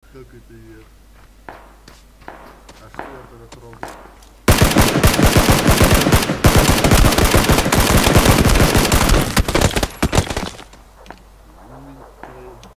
Как это я? А что я тогда трогаю?